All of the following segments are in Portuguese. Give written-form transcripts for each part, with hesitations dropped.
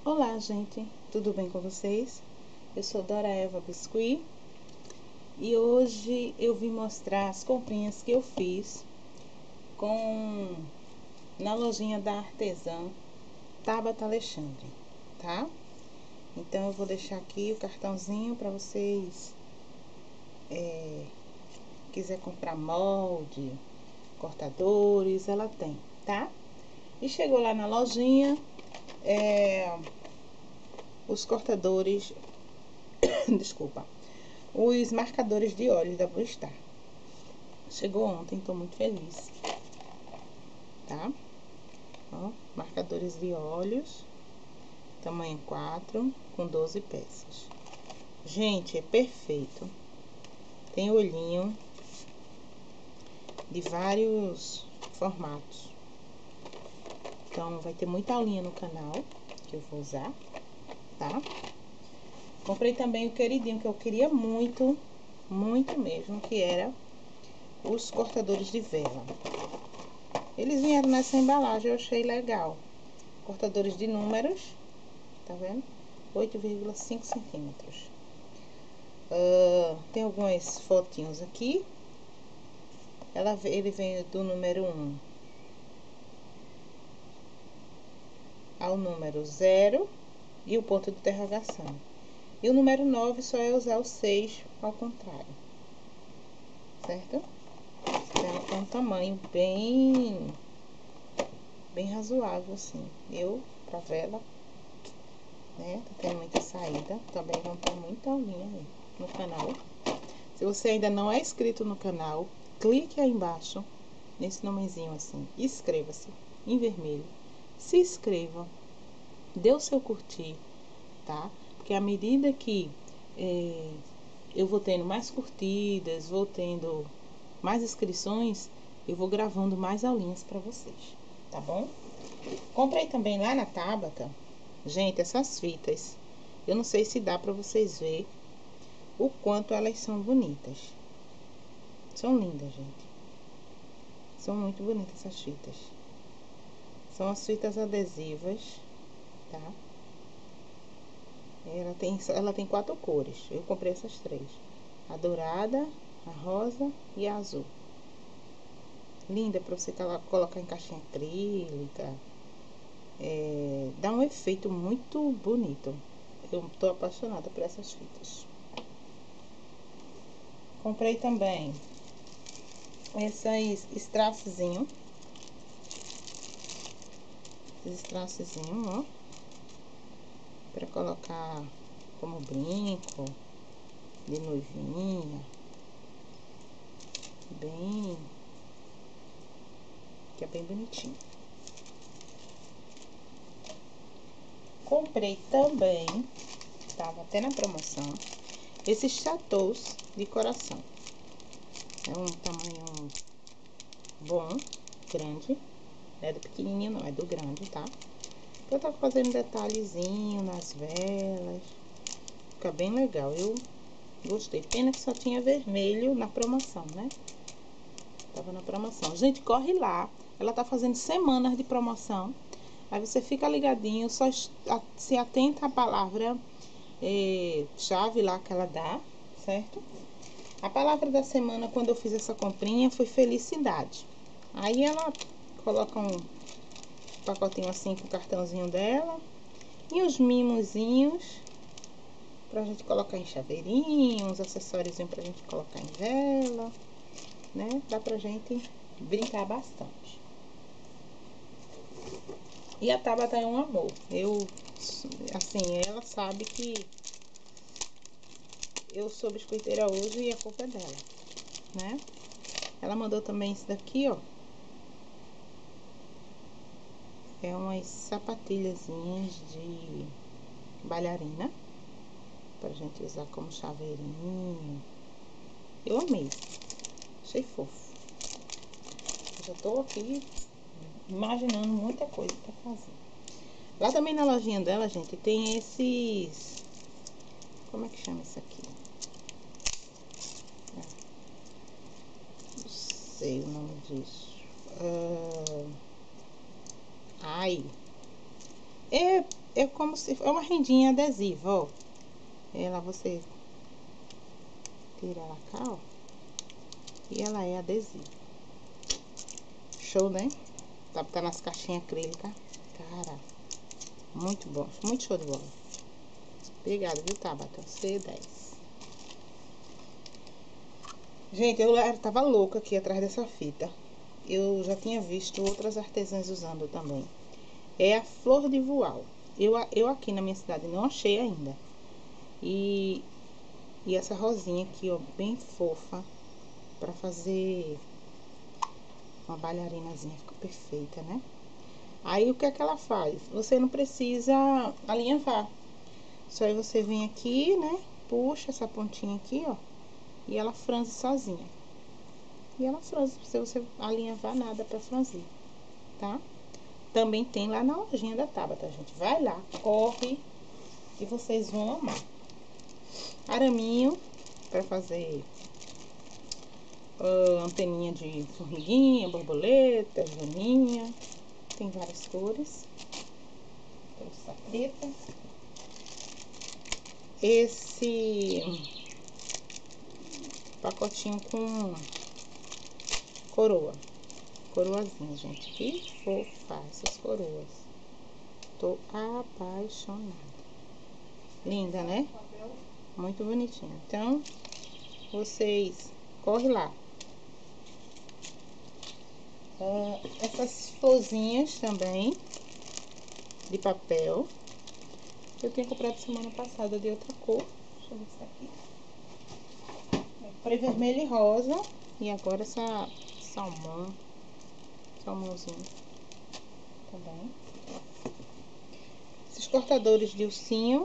Olá, gente, tudo bem com vocês? Eu sou Dora Eva Biscuit e hoje eu vim mostrar as comprinhas que eu fiz na lojinha da artesã Tabata Alexandre, tá? Então eu vou deixar aqui o cartãozinho para vocês quiser comprar molde, cortadores, ela tem, tá? E chegou lá na lojinha os cortadores, desculpa, os marcadores de olhos da Blue Star. Chegou ontem, tô muito feliz, tá? Ó, marcadores de olhos, tamanho 4, com 12 peças. Gente, é perfeito. Tem olhinho de vários formatos. Então, vai ter muita aulinha no canal que eu vou usar, tá? Comprei também o queridinho que eu queria muito, muito mesmo, que era os cortadores de vela. Eles vieram nessa embalagem, eu achei legal. Cortadores de números, tá vendo? 8,5 centímetros. Tem algumas fotinhos aqui. Ele vem do número 1 ao número 0 e o ponto de interrogação. E o número 9 só é usar o 6 ao contrário, certo? Então, é um tamanho bem razoável, assim. Pra vela, né? Tá tendo muita saída. Também vão ter muita aulinha aí no canal. Se você ainda não é inscrito no canal, clique aí embaixo, nesse nomezinho assim, inscreva-se, em vermelho. Se inscreva, dê o seu curtir, tá? Porque à medida que eu vou tendo mais curtidas, vou tendo mais inscrições, eu vou gravando mais aulinhas pra vocês, tá bom? Comprei também lá na Tabata, gente, essas fitas. Eu não sei se dá pra vocês verem o quanto elas são bonitas. São lindas, gente. São muito bonitas essas fitas. São as fitas adesivas, tá? Ela tem 4 cores. Eu comprei essas 3. A dourada, a rosa e a azul. Linda pra você colocar em caixinha acrílica. Dá um efeito muito bonito. Eu tô apaixonada por essas fitas. Comprei também esses strasszinho. Esses strasszinho, ó. Pra colocar como brinco de noivinha. Que é bem bonitinho. Comprei também, tava até na promoção, esses chatous de coração. É um tamanho bom, grande. Não é do pequenininho não, é do grande, tá? Eu tava fazendo detalhezinho nas velas. Fica bem legal, eu gostei. Pena que só tinha vermelho na promoção, né? Tava na promoção. Gente, corre lá. Ela tá fazendo semanas de promoção. Aí você fica ligadinho, só se atenta à palavra chave lá que ela dá, certo? A palavra da semana, quando eu fiz essa comprinha, foi felicidade. Aí ela coloca um pacotinho assim com o cartãozinho dela. E os mimozinhos pra gente colocar em chaveirinho, uns acessórios pra gente colocar em vela, né? Dá pra gente brincar bastante. E a Tabata é um amor. Assim, ela sabe que eu sou biscoiteira hoje e a culpa é dela, né? Ela mandou também isso daqui, ó. É umas sapatilhazinhas de bailarina, pra gente usar como chaveirinho. Eu amei. Achei fofo. Eu já tô aqui imaginando muita coisa pra fazer. Lá também na lojinha dela, gente, tem esses... Como é que chama isso aqui? Não sei o nome disso. Ai. É é como se é uma rendinha adesiva, ó. Ela você tira ela cá, ó. E ela é adesiva. Show, né? Tá nas caixinhas acrílicas. Cara, muito bom, muito show de bola. Obrigada, viu, Tabata? C10. Gente, eu tava louca aqui atrás dessa fita. Eu já tinha visto outras artesãs usando também. É a flor de voal. Eu aqui na minha cidade não achei ainda. E essa rosinha aqui, ó, bem fofa. Pra fazer uma bailarinazinha, fica perfeita, né? Aí, o que é que ela faz? Você não precisa alinhavar. Só aí você vem aqui, né? Puxa essa pontinha aqui, ó. E ela franze sozinha. E ela franze, não precisa você alinhavar nada pra franzir, tá? Também tem lá na lojinha da Tabata, gente. Vai lá, corre, e vocês vão amar. Araminho pra fazer anteninha de formiguinha, borboleta, joaninha. Tem várias cores. Trouxe essa preta. Esse pacotinho com coroazinha, gente. Que fofa essas coroas. Tô apaixonada. Linda, né? Muito bonitinho. Então, vocês corre lá. Essas florzinhas também de papel. Eu tinha comprado semana passada de outra cor. Deixa eu ver se tá aqui. Comprei vermelho e rosa. E agora essa salmãozinho também. Esses cortadores de ursinho,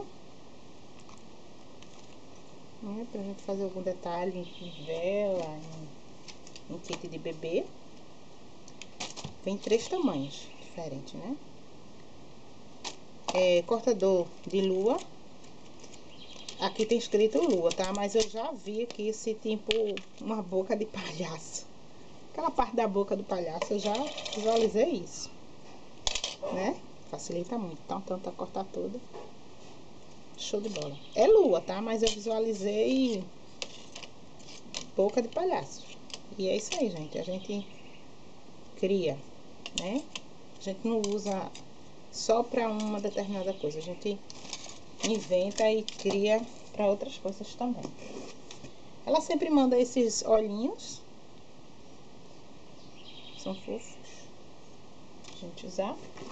né, pra gente fazer algum detalhe em vela, em kit de bebê. Vem 3 tamanhos diferentes, né? Cortador de lua. Aqui tem escrito lua, tá? Mas eu já vi aqui esse tipo, uma boca de palhaço. Aquela parte da boca do palhaço, eu já visualizei isso, né? Facilita muito, então tenta cortar tudo. Show de bola. É lua, tá? Mas eu visualizei boca de palhaço. E é isso aí, gente. A gente cria, né? A gente não usa só pra uma determinada coisa. A gente inventa e cria pra outras coisas também. Ela sempre manda esses olhinhos. São fofos. A gente usar.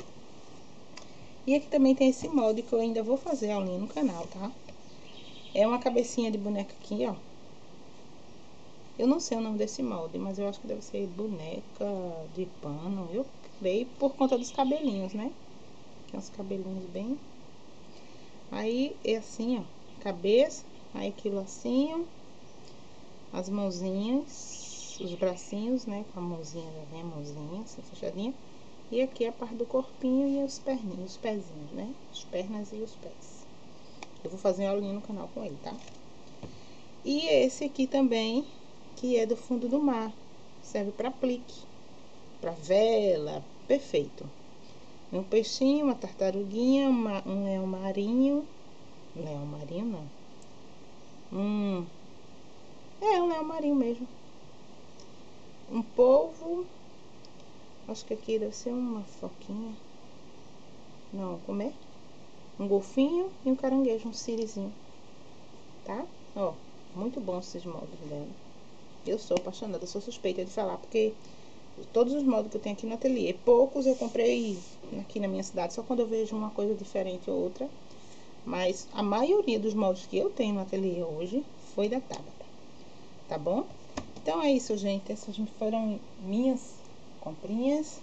E aqui também tem esse molde que eu ainda vou fazer aulinha no canal, tá? É uma cabecinha de boneca aqui, ó. Eu não sei o nome desse molde, mas eu acho que deve ser boneca de pano. Eu creio por conta dos cabelinhos, né? Tem uns cabelinhos bem... Aí, é assim, ó. Cabeça, aí aqui o lacinho. As mãozinhas, os bracinhos, né? Com a mãozinha, já vem a mãozinha, assim, fechadinha. E aqui a parte do corpinho e os perninhos, os pezinhos, né? As pernas e os pés. Eu vou fazer uma aulinha no canal com ele, tá? E esse aqui também, que é do fundo do mar. Serve para aplique, para vela, perfeito. Um peixinho, uma tartaruguinha, um leão marinho. Leão marinho, não. Um leão marinho mesmo. Um polvo. Acho que aqui deve ser uma foquinha. Não, como é? Um golfinho e um caranguejo, um sirizinho. Tá? Ó, muito bom esses moldes dela. Eu sou apaixonada, sou suspeita de falar, porque todos os moldes que eu tenho aqui no ateliê, poucos eu comprei aqui na minha cidade, só quando eu vejo uma coisa diferente ou outra. Mas a maioria dos moldes que eu tenho no ateliê hoje foi da Tabata. Tá bom? Então é isso, gente. Essas foram minhas comprinhas.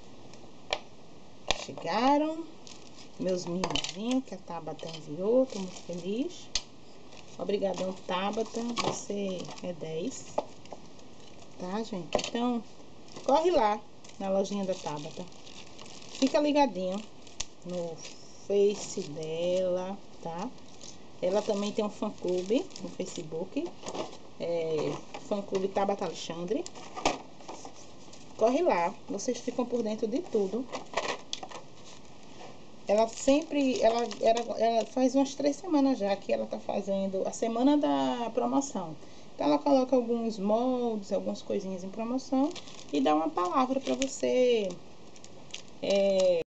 Chegaram meus mimosinhos que a Tabata enviou. Tô muito feliz. Obrigadão, Tabata. Você é 10. Tá, gente? Então, corre lá na lojinha da Tabata. Fica ligadinho no Face dela, tá? Ela também tem um fã-clube no Facebook. Fã-clube Tabata Alexandre. Corre lá, vocês ficam por dentro de tudo ela sempre, ela faz umas 3 semanas já que ela tá fazendo a semana da promoção. Então, ela coloca alguns moldes, algumas coisinhas em promoção e dá uma palavra para você